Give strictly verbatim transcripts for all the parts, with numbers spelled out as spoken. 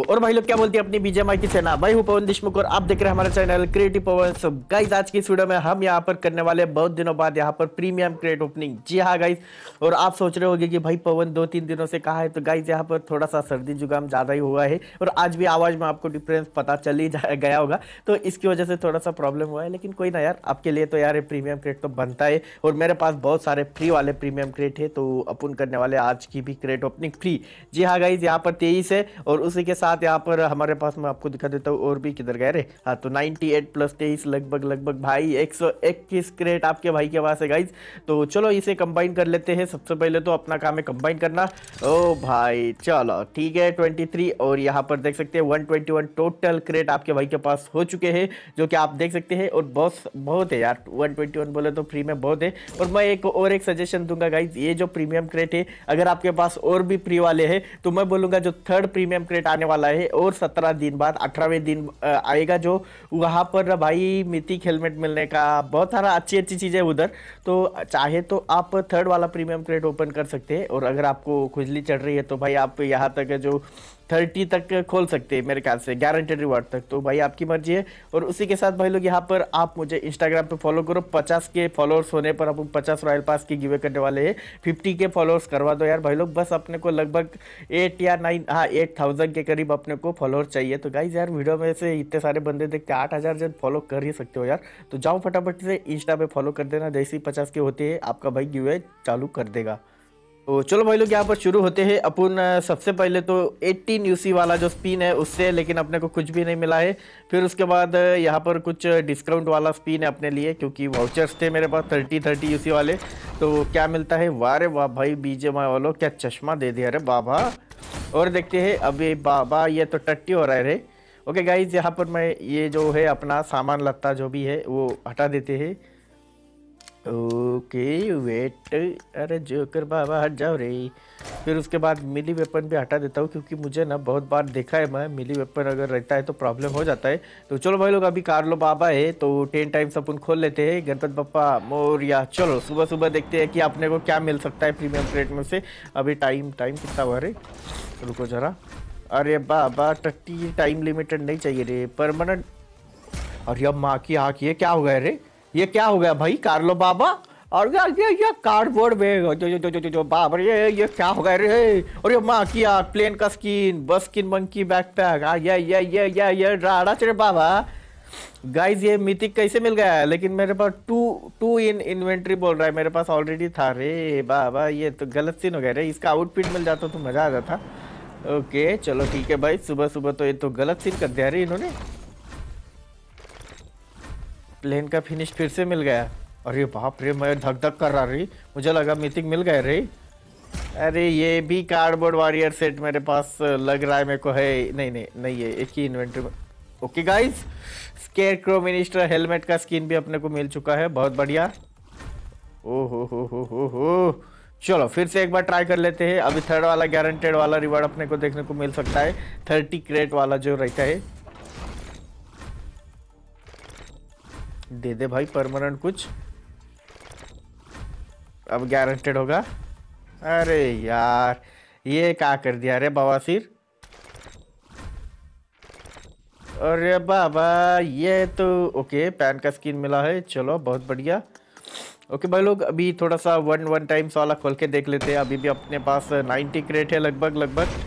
और भाई लोग क्या बोलते हैं अपनी बीजेएमआई की सेना। भाई हूँ पवन देशमुख और आप देख रहे हैं हमारा channel creative Pavan. So guys आज की इस वीडियो में हम यहाँ पर करने वाले हैं बहुत दिनों बाद यहाँ पर प्रीमियम क्रेट ओपनिंग। जी हाँ गाइस, और आप सोच रहे होंगे कि भाई पवन दो तीन दिनों से कहाँ है। तो गाइस यहाँ पर थोड़ा सा सर्दी जुकाम ज़्यादा ही हुआ है और आज भी आवाज़ में आपको डिफरेंस पता चल ही गया होगा, तो इसकी वजह से थोड़ा सा प्रॉब्लम हुआ है। लेकिन कोई ना यार, आपके लिए तो यार प्रीमियम क्रेट तो बनता है और मेरे पास बहुत सारे फ्री वाले प्रीमियम क्रेट है, तो अपन करने वाले आज की भी क्रेट ओपनिंग फ्री। जी हाँ गाइस, यहाँ पर तेईस है और उसी के साथ यहाँ पर हमारे पास मैं आपको दिखा देता हूँ और भी किधर गए रे। हाँ तो अट्ठानवे प्लस तेईस लगभग लगभग भाई एक सौ इक्कीस क्रेट आपके भाई के पास है गाइस। तो चलो इसे कंबाइन कर लेते हैं। सबसे पहले तो अपना काम है कंबाइन करना। ओ भाई चलो ठीक है तेईस, और यहाँ पर देख सकते हैं एक सौ इक्कीस टोटल क्रेट आपके भाई के पास हो चुके हैं, जो कि आप देख सकते हैं। और बहुत बहुत है यार, एक सौ इक्कीस बोले तो फ्री में बहुत है। और मैं एक और एक सजेशन दूंगा गाइज, ये जो प्रीमियम क्रेट है अगर आपके पास और भी फ्री वाले हैं तो मैं बोलूंगा जो थर्ड प्रीमियम क्रेट आने वाला है और सत्रह दिन बाद अठारहवें दिन आएगा, जो वहाँ पर भाई मिथिक हेलमेट मिलने का बहुत सारा अच्छी अच्छी चीज़ें उधर। तो चाहे तो आप थर्ड वाला प्रीमियम क्रेट ओपन कर सकते हैं, और अगर आपको खुजली चढ़ रही है तो भाई आप यहाँ तक जो तीस तक खोल सकते हैं मेरे ख्याल से, गारंटेड रिवार्ड तक। तो भाई आपकी मर्जी है। और उसी के साथ भाई लोग यहाँ पर आप मुझे इंस्टाग्राम पे फॉलो करो। पचास के फॉलोअर्स होने पर अपन पचास रॉयल पास की गिवे करने वाले हैं। पचास के फॉलोअर्स करवा दो यार भाई लोग, बस अपने को लगभग एट या नाइन हाँ एट थाउजेंड के करीब अपने को फॉलोअर चाहिए। तो गाइज यार वीडियो में से इतने सारे बंदे देखते आठ हज़ार जन फॉलो कर ही सकते हो यार, तो जाओ फटाफट से इंस्टा पे फॉलो कर देना। जैसे ही पचास के होते हैं आपका भाई गिवे चालू कर देगा। तो चलो भाई लोग यहाँ पर शुरू होते हैं। अपन सबसे पहले तो अठारह यूसी वाला जो स्पिन है उससे, लेकिन अपने को कुछ भी नहीं मिला है। फिर उसके बाद यहाँ पर कुछ डिस्काउंट वाला स्पिन है अपने लिए, क्योंकि वाउचर्स थे मेरे पास तीस तीस यूसी वाले। तो क्या मिलता है, वाह रे वाह भाई बीजेएमआई वालों क्या चश्मा दे दिया रे बाबा। और देखते हैं अभी बाबा ये तो टट्टी हो रहा है रे। ओके गाइज, यहाँ पर मैं ये जो है अपना सामान लत्ता जो भी है वो हटा देते हैं। ओके वेट, अरे जोकर बाबा हट जाओ रे। फिर उसके बाद मिली वेपन भी हटा देता हूँ, क्योंकि मुझे ना बहुत बार देखा है मैं मिली वेपन अगर रहता है तो प्रॉब्लम हो जाता है। तो चलो भाई लोग अभी कार्लो बाबा है तो टेन टाइम्स अपन खोल लेते हैं। गणपति बप्पा मोरिया। चलो सुबह सुबह देखते हैं कि अपने को क्या मिल सकता है प्रीमियम क्रेट में से। अभी टाइम टाइम कितना हुआ रे, रुको जरा। अरे बाबा टट्टी टाइम लिमिटेड नहीं चाहिए रे, परमानेंट। अरे अब माँ की आँख, ये क्या हो गया रे, ये क्या हो गया भाई कार्लो बाबा। और ये ये ये कार्डबोर्ड बैग जो जो जो जो जो बाबा, ये ये क्या हो गया रे। और ये माँ की यार प्लेन का स्किन, बस स्किन मंकी बैकपैक, हाँ ये ये ये ये ये राड़ा चले बाबा। गाइज ये मिथिक कैसे मिल गया है, लेकिन मेरे पास टू टू इन इन्वेंट्री बोल रहा है, मेरे पास ऑलरेडी था रे बाबा। ये तो गलत सीन हो गया रे, इसका आउटफिट मिल जाता तो मजा आ जाता। ओके चलो ठीक है भाई, सुबह सुबह तो ये तो गलत सीन कर दिया रे इन्होंने। प्लेन का फिनिश फिर से मिल गया। अरे बाप रे, मैं धक धक कर रहा रही, मुझे लगा मिथिक मिल गए रे। अरे ये भी कार्डबोर्ड वॉरियर सेट मेरे पास लग रहा है मेरे को है। नहीं नहीं नहीं है, एक ही इन्वेंट्री में। Okay guys, scarecrow minister helmet का स्किन भी अपने को मिल चुका है, बहुत बढ़िया। ओ हो हो हो हो हो। चलो फिर से एक बार ट्राई कर लेते हैं। अभी थर्ड वाला गारंटेड वाला रिवार्ड अपने को देखने को मिल सकता है, थर्टी क्रेट वाला जो रहता है। दे दे भाई परमानेंट कुछ, अब गारंटेड होगा। अरे यार ये क्या कर दिया रे बवासीर। अरे बाबा ये तो ओके पैन का स्किन मिला है, चलो बहुत बढ़िया। ओके भाई लोग अभी थोड़ा सा वन वन टाइम्स वाला खोल के देख लेते हैं। अभी भी अपने पास नाइन्टी क्रेट है लगभग लगभग।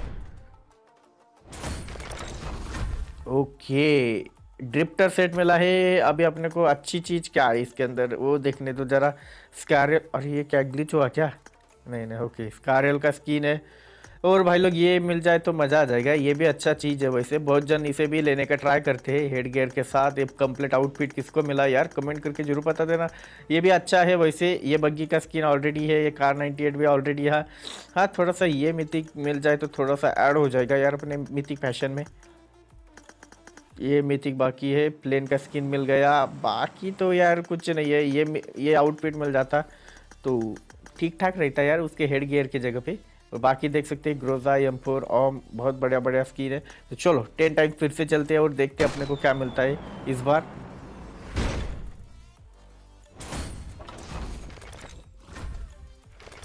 ओके ड्रिफ्टर सेट मिला है। अभी अपने को अच्छी चीज़ क्या है इसके अंदर वो देखने तो जरा। स्कारल, अरे ये क्या ग्लिच हुआ क्या, नहीं नहीं ओके स्कारल का स्किन है। और भाई लोग ये मिल जाए तो मज़ा आ जाएगा, ये भी अच्छा चीज़ है। वैसे बहुत जन इसे भी लेने का ट्राई करते हैं हेड गियर के साथ। एक कंप्लीट आउटफिट किसको मिला यार, कमेंट करके जरूर बता देना। ये भी अच्छा है वैसे। ये बग्गी का स्किन ऑलरेडी है, ये कार नाइन्टी एट भी ऑलरेडी है। हाँ थोड़ा सा ये मिथिक मिल जाए तो थोड़ा सा ऐड हो जाएगा यार अपने मिथिक फैशन में। ये मिथिक बाकी है, प्लेन का स्किन मिल गया, बाकी तो यार कुछ नहीं है। ये ये आउटफिट मिल जाता तो ठीक ठाक रहता यार उसके हेड गियर की जगह पे। और बाकी देख सकते हैं ग्रोजा एम फोर ओम, बहुत बढ़िया बढ़िया स्किन है। तो चलो टेन टाइम्स फिर से चलते हैं और देखते हैं अपने को क्या मिलता है इस बार।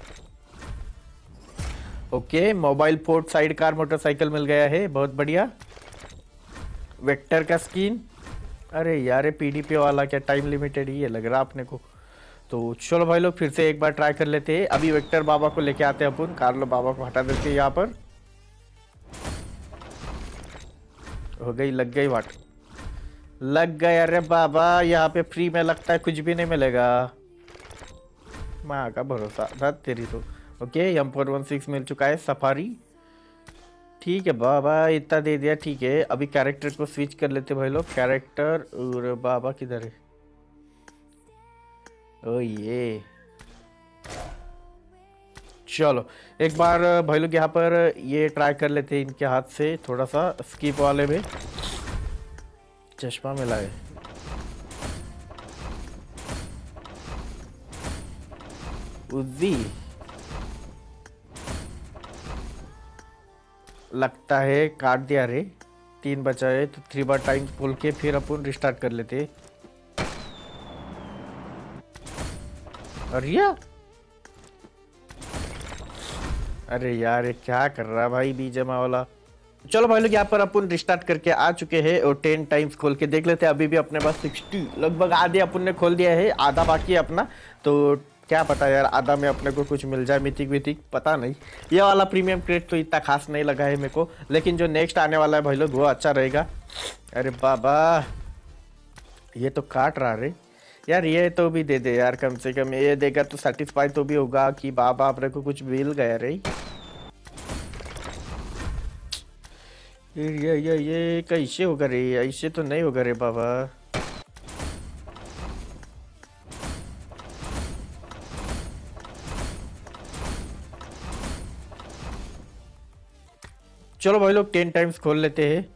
Okay mobile fort sidecar motorcycle मिल गया है, बहुत बढ़िया। वेक्टर का स्किन। अरे यार पीडीपी वाला क्या टाइम लिमिटेड ही है लग रहा अपने को। तो चलो भाई लोग फिर से एक बार ट्राई कर लेते हैं। अभी वेक्टर बाबा को लेके आते हैं अपन। कार्लो बाबा को हटा देते हैं यहाँ पर। हो गई, लग गई वाट, लग गए। अरे बाबा यहाँ पे फ्री में लगता है कुछ भी नहीं मिलेगा। माँ का भरोसा था तेरी तो। Okay M four one six मिल चुका है सफारी। ठीक है बाबा इतना दे दिया, ठीक है। अभी कैरेक्टर को स्विच कर लेते भाई लोग। कैरेक्टर और बाबा किधर है? ओ ये चलो एक बार भाई लोग यहाँ पर ये ट्राई कर लेते हैं इनके हाथ से। थोड़ा सा स्कीप वाले में चश्मा मिला है। उजी लगता है काट दिया रे। तीन बचा है तो थ्री बार टाइम बोल के फिर अपन रिस्टार्ट कर लेते। अरे अरे यार ये क्या कर रहा है भाई बीजेमा वाला। चलो भाई लोग यहाँ पर अपन रिस्टार्ट करके आ चुके हैं और टेन टाइम्स खोल के देख लेते हैं। अभी भी अपने पास सिक्सटी लगभग आधे अपन ने खोल दिया है, आधा बाकी है अपना। तो क्या पता यार आधा में अपने को कुछ मिल जाए मिथिक विथिक, पता नहीं। ये वाला प्रीमियम क्रेट तो इतना खास नहीं लगा है मेरे को, लेकिन जो नेक्स्ट आने वाला है भाई लोग वो अच्छा रहेगा। अरे बाबा ये तो काट रहा रे यार। ये तो भी दे दे यार, कम से कम ये देगा तो सेटिस्फाई तो भी होगा कि बाबा अपने को कुछ मिल गया रे। ये ये ये कैसे होगा रे? ऐसे तो नहीं होगा रे बाबा। चलो भाई लोग टेन टाइम्स खोल लेते हैं।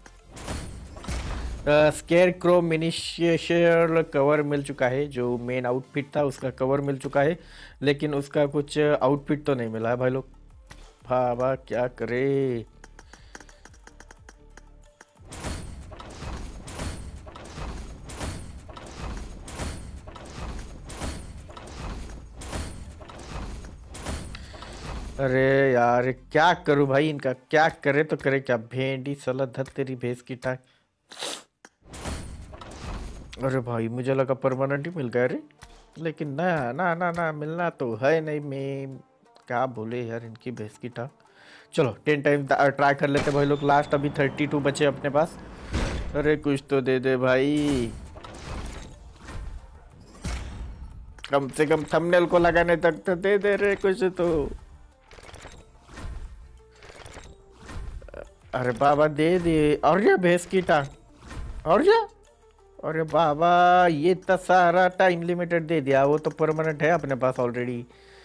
स्केयर क्रो मिनिशियल कवर मिल चुका है। जो मेन आउटफिट था उसका कवर मिल चुका है, लेकिन उसका कुछ आउटफिट तो नहीं मिला है भाई लोग। बाबा क्या करे? अरे यार क्या करूं भाई, इनका क्या करे तो करे क्या? भेंडी सला धत तेरी भैंस की टांग। अरे भाई मुझे लगा परमानेंट ही मिल गया रे, लेकिन ना ना ना ना मिलना तो है नहीं। मैं क्या बोले यार इनकी भैंस की टांग। चलो टेन टाइम ट्राई कर लेते भाई लोग। लास्ट अभी थर्टी टू बचे अपने पास। अरे कुछ तो दे दे भाई, कम से कम थंबनेल को लगाने तक तो दे दे रे कुछ तो। अरे बाबा दे दे। और क्या भैंस की टांग? और क्या? अरे बाबा ये इतना सारा टाइम लिमिटेड दे दिया। वो तो परमानेंट है अपने पास ऑलरेडी।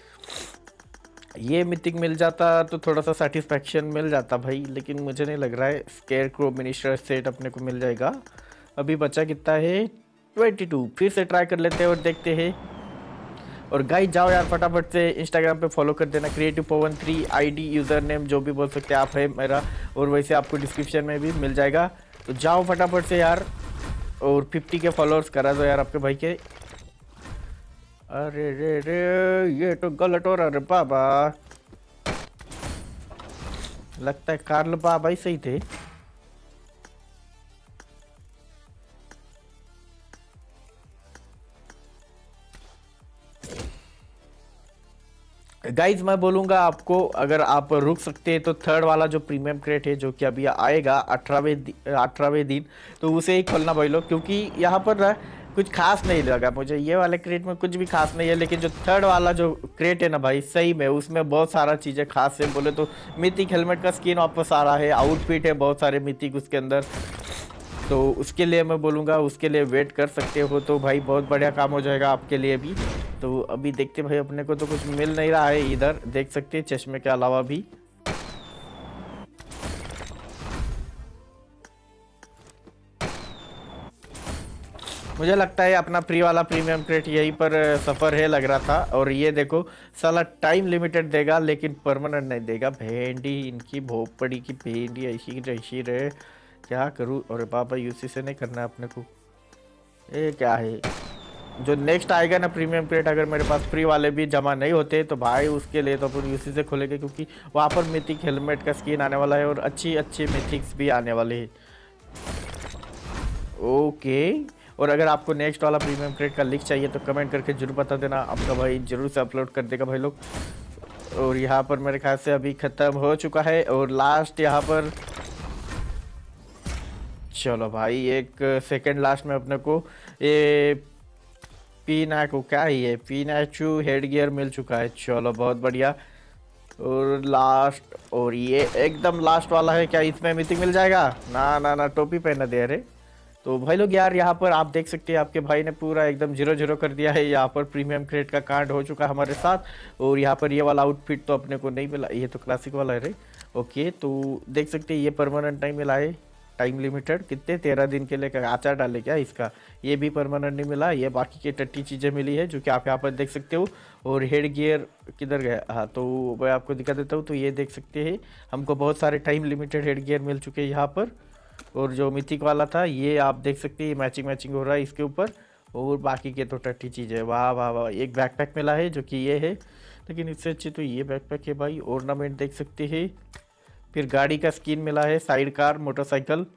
ये मिथिक मिल जाता तो थोड़ा सा सेटिस्फैक्शन मिल जाता भाई, लेकिन मुझे नहीं लग रहा है। स्केयर क्रो मिनिस्टर सेट अपने को मिल जाएगा। अभी बचा कितना है? Twenty two. फिर से ट्राई कर लेते हैं और देखते हैं। और गाइस जाओ यार फटाफट से इंस्टाग्राम पे फॉलो कर देना। Creative Pavan three ID user name जो भी बोल सकते हैं आप है मेरा, और वैसे आपको डिस्क्रिप्शन में भी मिल जाएगा। तो जाओ फटाफट से यार और फिफ्टी के फॉलोअर्स करा दो यार आपके भाई के। अरे रे रे ये तो गलत हो रहा रे बाबा। लगता है कार्ल बाबा ही सही थे। गाइज मैं बोलूंगा आपको, अगर आप रुक सकते हैं तो थर्ड वाला जो प्रीमियम क्रेट है जो कि अभी आएगा अठारहवें अठारहवें दिन, तो उसे ही खोलना भाई लोग। क्योंकि यहाँ पर ना कुछ खास नहीं लगा मुझे। ये वाले क्रेट में कुछ भी खास नहीं है, लेकिन जो थर्ड वाला जो क्रेट है ना भाई सही में उसमें बहुत सारा चीज़ें खास है। बोले तो मिथिक हेलमेट का स्किन वापस आ रहा है, आउटफिट है बहुत सारे मिथिक उसके अंदर। तो उसके लिए मैं बोलूँगा उसके लिए वेट कर सकते हो तो भाई बहुत बढ़िया काम हो जाएगा आपके लिए भी। तो अभी देखते भाई अपने को तो कुछ मिल नहीं रहा है इधर, देख सकते हैं चश्मे के अलावा भी। मुझे लगता है अपना फ्री वाला प्रीमियम क्रेट यहीं पर सफ़र है लग रहा था। और ये देखो साला टाइम लिमिटेड देगा लेकिन परमानेंट नहीं देगा। भेंडी इनकी भोपड़ी की भेंडी ऐसी ऐसी रहे, क्या करूँ। और बाबा यूसी से नहीं करना है अपने को। ये क्या है जो नेक्स्ट आएगा ना प्रीमियम क्रेट, अगर मेरे पास फ्री वाले भी जमा नहीं होते तो भाई उसके लिए तो अपन यूसी से खोलेंगे। क्योंकि वहाँ पर मिथिक हेलमेट का स्किन आने वाला है और अच्छी अच्छी मिथिक्स भी आने वाले हैं। ओके। और अगर आपको नेक्स्ट वाला प्रीमियम क्रेट का लिंक चाहिए तो कमेंट करके जरूर बता देना, आपका भाई जरूर से अपलोड कर देगा भाई लोग। और यहाँ पर मेरे ख्याल से अभी ख़त्म हो चुका है और लास्ट यहाँ पर, चलो भाई एक सेकंड लास्ट में अपने को ये पीना को क्या ही है, पीनाचू हेड गियर मिल चुका है। चलो बहुत बढ़िया। और लास्ट, और ये एकदम लास्ट वाला है, क्या इसमें मिथिक मिल जाएगा? ना ना ना, टोपी पहना दे रहे। तो भाई लोग यार यहाँ पर आप देख सकते हैं आपके भाई ने पूरा एकदम जीरो जीरो कर दिया है। यहाँ पर प्रीमियम क्रेट का कार्ड हो चुका है हमारे साथ। और यहाँ पर ये वाला आउटफिट तो अपने को नहीं मिला, ये तो क्लासिक वाला है रे। ओके, तो देख सकते हैं ये परमानेंट नहीं मिला है, टाइम लिमिटेड कितने तेरह दिन के लिए आचार डाले क्या इसका, ये भी परमानेंट नहीं मिला। ये बाकी की टट्टी चीज़ें मिली है जो कि आप यहाँ पर देख सकते हो। और हेड गियर किधर गया? हाँ, तो मैं आपको दिखा देता हूँ। तो ये देख सकते हैं हमको बहुत सारे टाइम लिमिटेड हेड गियर मिल चुके हैं यहाँ पर। और जो मिथिक वाला था ये आप देख सकते हैं मैचिंग मैचिंग हो रहा है इसके ऊपर। और बाकी के तो टट्टी चीज़ है। वाह वाह वाह, एक बैकपैक मिला है जो कि ये है, लेकिन इससे अच्छी तो ये बैकपैक है भाई। ऑर्नामेंट देख सकते हैं, फिर गाड़ी का स्किन मिला है, साइड कार मोटरसाइकिल,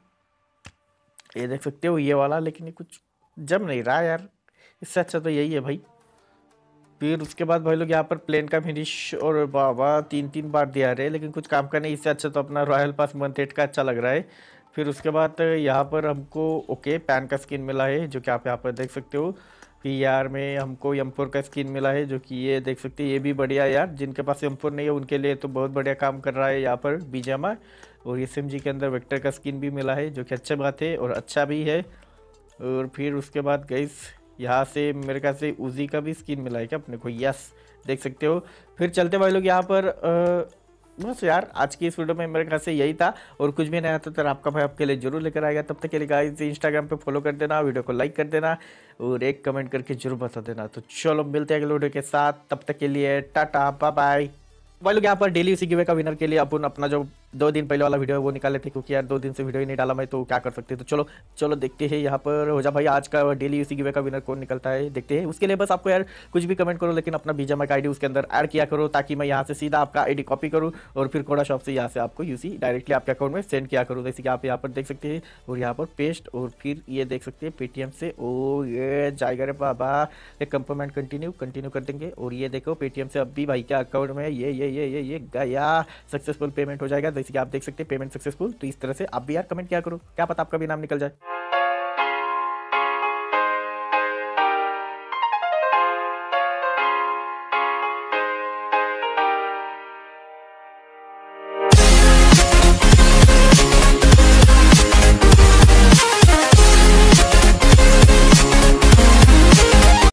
ये देख सकते हो ये वाला। लेकिन ये कुछ जम नहीं रहा यार, इससे अच्छा तो यही है भाई। फिर उसके बाद भाई लोग यहाँ पर प्लेन का फिनिश, और बाबा तीन तीन बार दिया रहे लेकिन कुछ काम का नहीं। इससे अच्छा तो अपना रॉयल पास मंथ एट का अच्छा लग रहा है। फिर उसके बाद यहाँ पर हमको ओके पैन का स्किन मिला है जो कि आप यहाँ पर देख सकते हो। पी आर में हमको एम फोर का स्किन मिला है जो कि ये देख सकते हैं, ये भी बढ़िया यार। जिनके पास एम फोर नहीं है उनके लिए तो बहुत बढ़िया काम कर रहा है यहाँ पर बीजेमा। और एस एम जी के अंदर वेक्टर का स्किन भी मिला है जो कि अच्छा बात है और अच्छा भी है। और फिर उसके बाद गाइस यहाँ से मेरे ख्याल से उजी का भी स्किन मिला है क्या अपने को, यस देख सकते हो। फिर चलते भाई लोग यहाँ पर आ, बस यार आज की इस वीडियो में मेरे ख्याल से यही था। और कुछ भी नया था तो आपका भाई आपके लिए जरूर लेकर आएगा। तब तक के लिए गाइस इंस्टाग्राम पे फॉलो कर देना, वीडियो को लाइक कर देना और एक कमेंट करके जरूर बता देना। तो चलो मिलते हैं अगले वीडियो के साथ, तब तक के लिए टाटा बाय बाय। भाई लोग यहाँ पर डेली उसी गिवे का विनर के लिए अपन अपना जो दो दिन पहले वाला वीडियो है वो निकाले थे, क्योंकि यार दो दिन से वीडियो ही नहीं डाला मैं, तो क्या कर सकते हैं। तो चलो चलो देखते हैं यहाँ पर हो जा भाई आज का डेली उसी गिवे का विनर कौन निकलता है, देखते हैं। उसके लिए बस आपको यार कुछ भी कमेंट करो, लेकिन अपना बीजेमा का आईडी उसके अंदर ऐड किया करो, ताकि मैं यहाँ से सीधा आपका आईडी कॉपी करूँ और फिर कोडा शॉप से यहाँ से आपको यूसी डायरेक्टली आपके अकाउंट में सेंड किया करूँ, जैसे कि आप यहाँ पर देख सकते हैं। और यहाँ पर पेस्ट, और फिर ये देख सकते हैं पेटीएम से, ओ ये जाएगा रे बाबा, एक कंपोमेंट कंटिन्यू कंटिन्यू कर देंगे। और ये देखो पेटीएम से अभी भाई के अकाउंट में ये ये ये ये ये गया, सक्सेसफुल पेमेंट हो जाएगा, जैसे कि आप देख सकते हैं पेमेंट सक्सेसफुल। तो इस तरह से आप भी यार कमेंट किया करो, क्या पता आपका भी नाम निकल जाए।